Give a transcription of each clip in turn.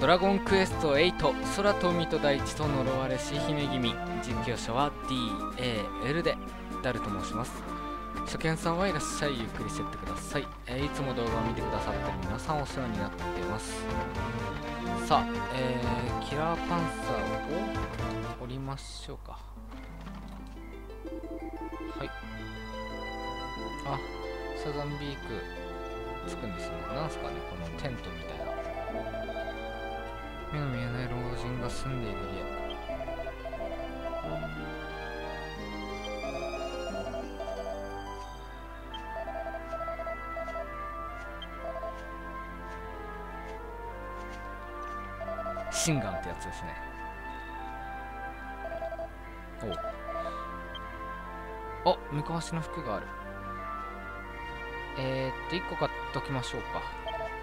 ドラゴンクエスト8空と海と大地と呪われし姫君、実況者は DAL でダルと申します。初見さんはいらっしゃい、ゆっくりしてってください。いつも動画を見てくださってる皆さんお世話になっています。さあ、キラーパンサーを降りましょうか。はい。あ、サザンビークつくんですね。なんすかね、このテントみたいな。目の見えない老人が住んでいる家。シンガンってやつですね。お、三河の服がある。1個買っときましょうか。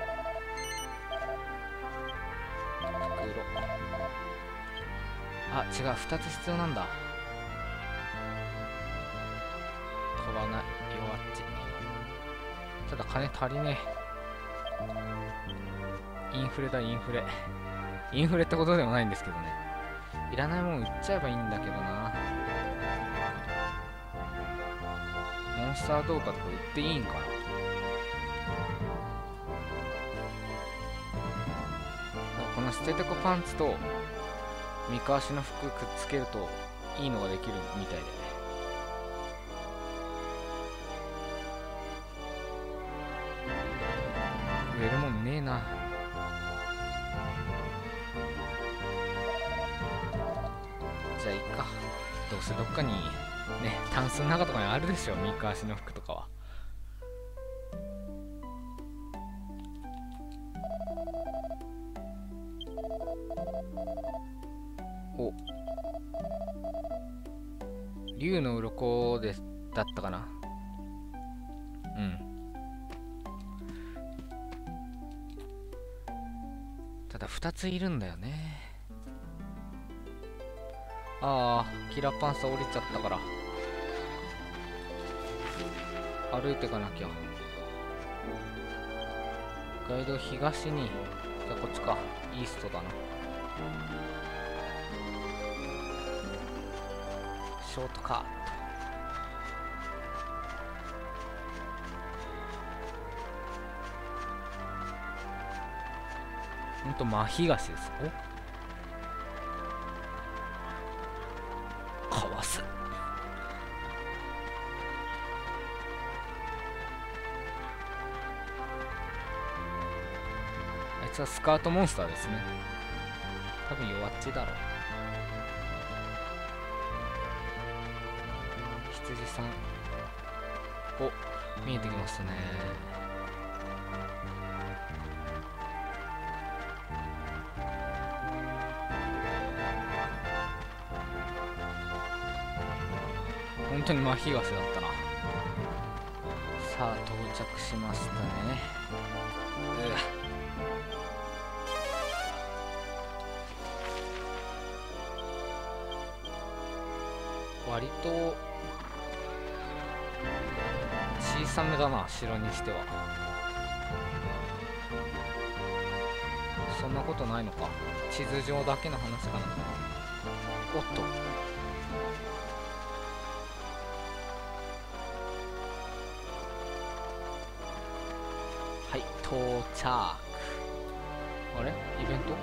袋。あ、違う、2つ必要なんだ。飛ばない、弱っち。ただ金足りねえ。インフレだ、インフレ。インフレってことでもないんですけどね。いらないもん売っちゃえばいいんだけどな。モンスターどうかとか売っていいんかな。この捨ててこパンツと三河の服くっつけるといいのができるみたいで。売れるもんねえな。じゃあいいか。どうせどっかにね、タンスの中とかにあるでしょ、三河の服とかは。お、竜の鱗でだったかな。うん。ただ2ついるんだよね。ああ、キラーパンサー降りちゃったから歩いてかなきゃ。ガイド東に、じゃあこっちか、イーストだな。ショートカット。ほんと真東です。お、かわす。あいつはスカートモンスターですね。多分弱っちだろう。羊さん。お、見えてきましたね。本当に真東だったな。さあ到着しましたね。割と小さめだな、城にしては。そんなことないのか。地図上だけの話かな。おっと、はい、到着。あれ、イベントも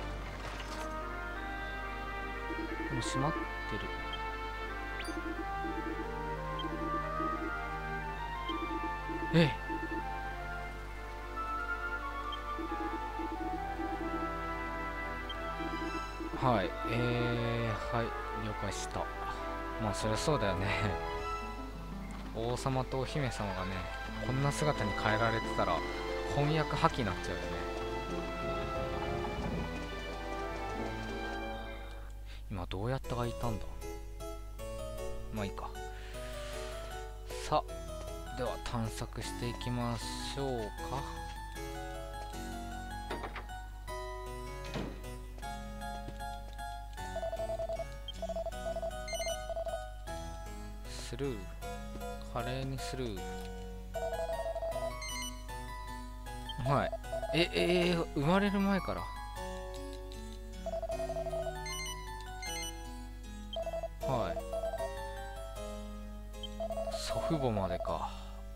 う閉まってる。はい、はい、了解した。まあそりゃそうだよね。王様とお姫様がね、こんな姿に変えられてたら翻訳破棄になっちゃうよね。今どうやったがいたんだ。まあいいか。さあ、では探索していきましょうか。スルー、華麗にスルー。はい。生まれる前から父母までか。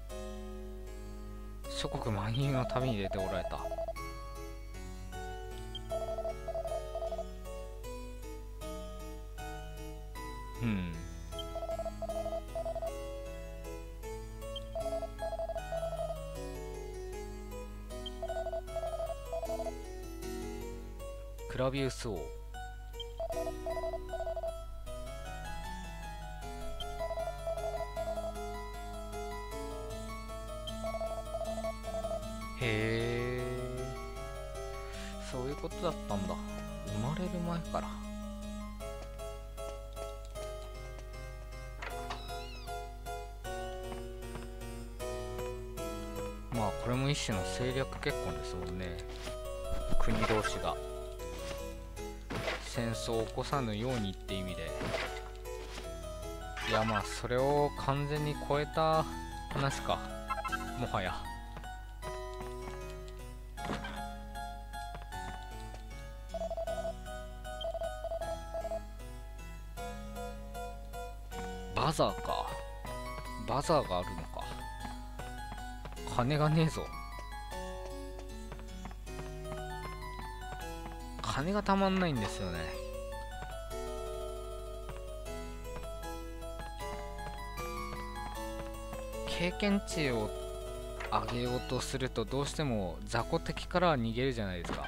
諸国万有の旅に出ておられた。クラビウス王。へえ、そういうことだったんだ。生まれる前から。まあこれも一種の政略結婚ですもんね。国同士が戦争を起こさぬようにって意味で。いや、まあそれを完全に超えた話か、もはや。バザーか。バザーがあるのか。金がねえぞ。金がたまんないんですよね。経験値を上げようとするとどうしても雑魚敵からは逃げるじゃないですか。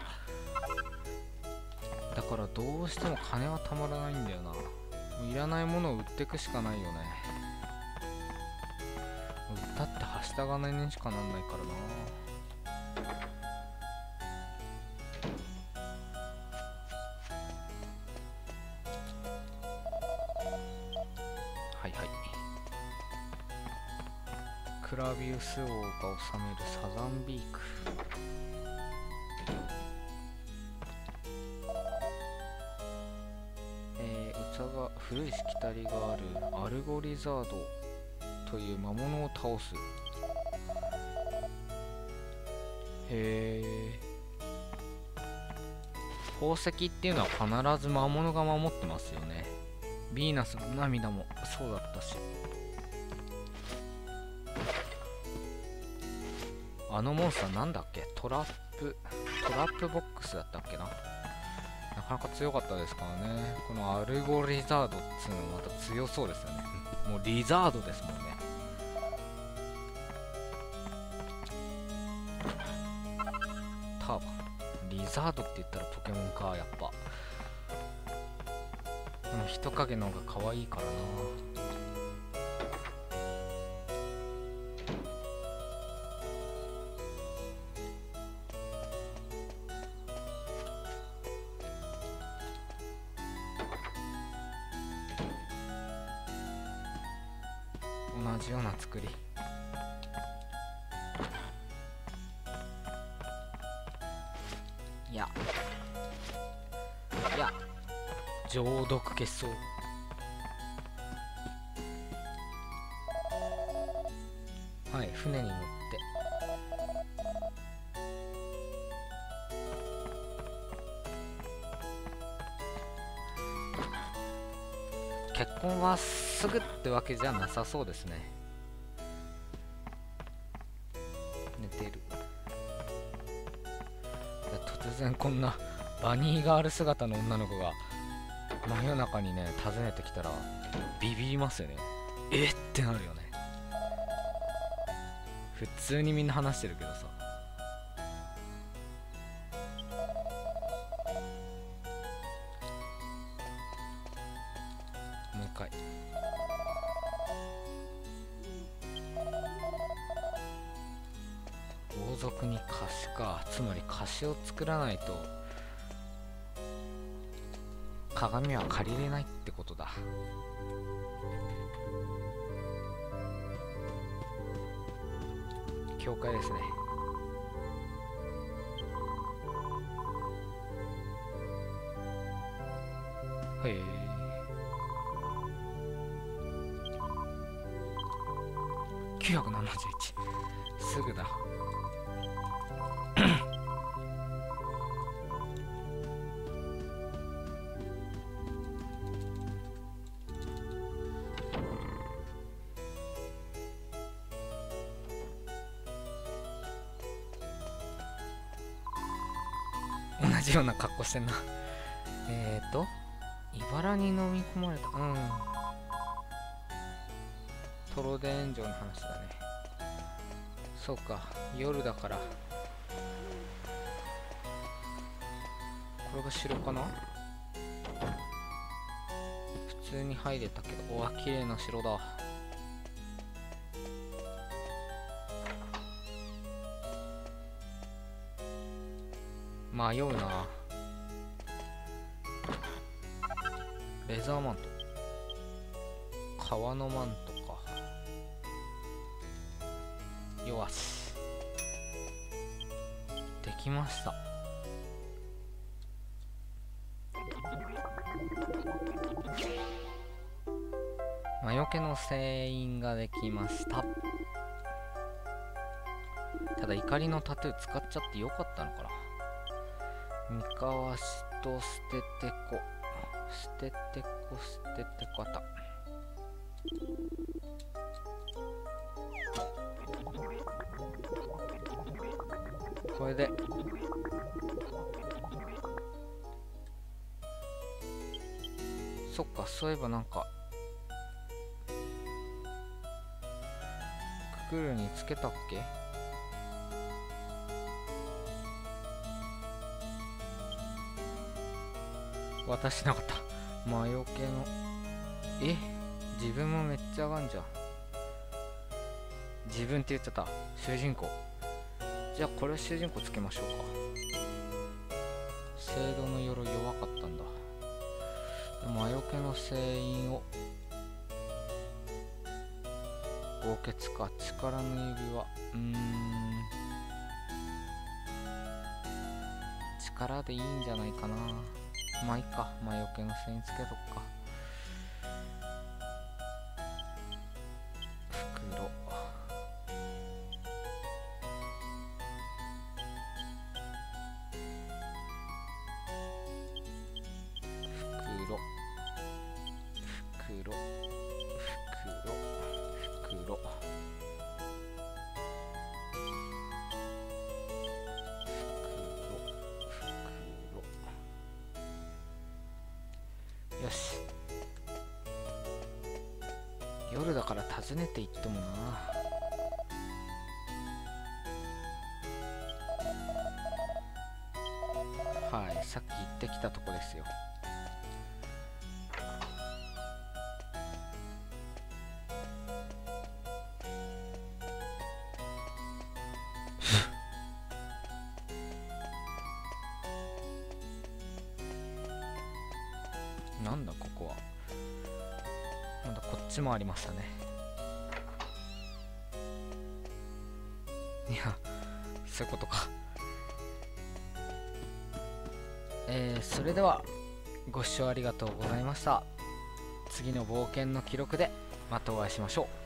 だからどうしても金はたまらないんだよな。いらないものを売っていくしかないよね。売ったってはした金にしかなんないからな。はいはい。クラビウス王が治めるサザンビーク。器が古いしきたりがあるアルゴリザードという魔物を倒す。へえ。宝石っていうのは必ず魔物が守ってますよね。ヴィーナスの涙もそうだったし。あのモンスターなんだっけ。トラップボックスだったっけな。なかなか強かったですからね。このアルゴリザードっつうのまた強そうですよね。もうリザードですもんね。ターバリザードって言ったらポケモンか、やっぱ。でも人影の方が可愛いからな。同じような作り。いや浄毒消そう。はい、船に乗って結婚はすぐってわけじゃなさそうですね。寝てる。突然こんなバニーガール姿の女の子が真夜中にね訪ねてきたらビビりますよね。えってなるよね。普通にみんな話してるけどさ。もう一回。王族に貸しか。つまり貸しを作らないと鏡は借りれないってことだ。教会ですね。へえ。971。すぐだ。 同じような格好してんな。茨に飲み込まれた。トロデ炎上の話だね。そうか、夜だから。これが城かな。普通に入れたけど、うわ、綺麗な城だ。迷うな。レザーマント、革のマントか。よし、できました。魔除けの聖印ができました。ただ怒りのタトゥー使っちゃってよかったのかな。三河しと捨ててこ、捨ててこ、捨ててこあった。これでそっか、そういえばなんかククルにつけたっけ。渡しなかった。魔除けの自分もめっちゃ上がんじゃん。自分って言っちゃった。主人公。じゃあこれ主人公つけましょうか。聖堂の鎧弱かったんだ。魔除けの聖印を豪傑か。力の指輪、力でいいんじゃないかな。まあいいか、魔除けの聖印つけとくか。袋、よし。夜だから訪ねていってもな。はい、さっき行ってきたとこですよ。なんだここは。なんだ、こっちもありましたね。いや、そういうことか。それではご視聴ありがとうございました。次の冒険の記録でまたお会いしましょう。